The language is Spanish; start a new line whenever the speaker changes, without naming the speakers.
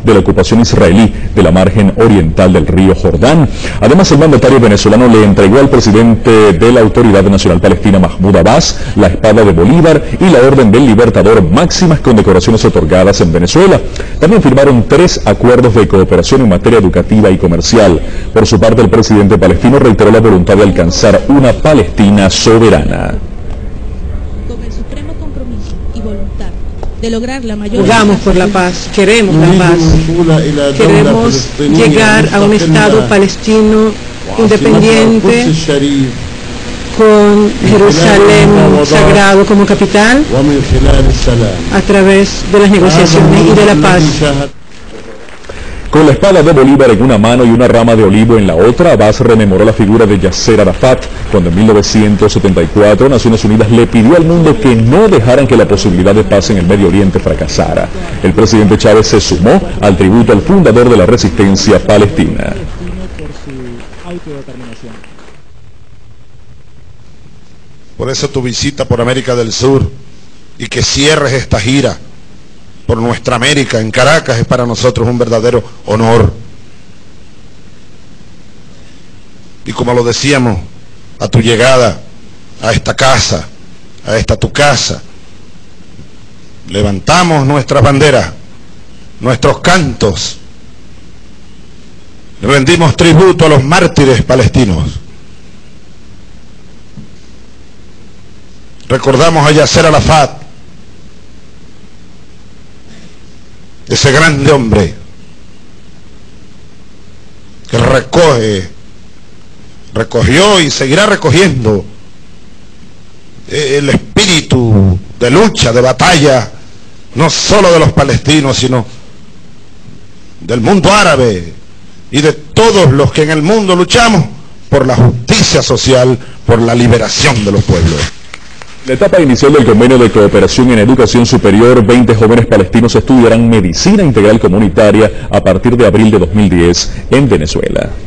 de la ocupación israelí de la margen oriental del río Jordán. Además, el mandatario venezolano le entregó al presidente de la Autoridad Nacional Palestina, Mahmoud Abbas, la espada de Bolívar y la Orden del Libertador, máximas condecoraciones otorgadas en Venezuela. También firmaron 3 acuerdos de cooperación en materia educativa y comercial. Por su parte, el presidente palestino reiteró la voluntad de alcanzar una Palestina soberana.
Con el supremo compromiso y voluntad de lograr la mayor...
Jugamos por la paz, queremos la paz, queremos llegar a un Estado palestino independiente, con Jerusalén sagrado como capital, a través de las negociaciones y de la paz.
Con la espada de Bolívar en una mano y una rama de olivo en la otra, Abbas rememoró la figura de Yasser Arafat, cuando en 1974 Naciones Unidas le pidió al mundo que no dejaran que la posibilidad de paz en el Medio Oriente fracasara. El presidente Chávez se sumó al tributo al fundador de la resistencia palestina.
Por eso tu visita por América del Sur y que cierres esta gira por nuestra América en Caracas es para nosotros un verdadero honor. Y como lo decíamos, a tu llegada a esta casa, a esta tu casa, levantamos nuestras banderas, nuestros cantos, rendimos tributo a los mártires palestinos. Recordamos a Yasser Arafat, ese grande hombre que recogió y seguirá recogiendo el espíritu de lucha, de batalla, no solo de los palestinos, sino del mundo árabe y de todos los que en el mundo luchamos por la justicia social, por la liberación de los pueblos.
En la etapa inicial del convenio de cooperación en educación superior, 20 jóvenes palestinos estudiarán medicina integral comunitaria a partir de abril de 2010 en Venezuela.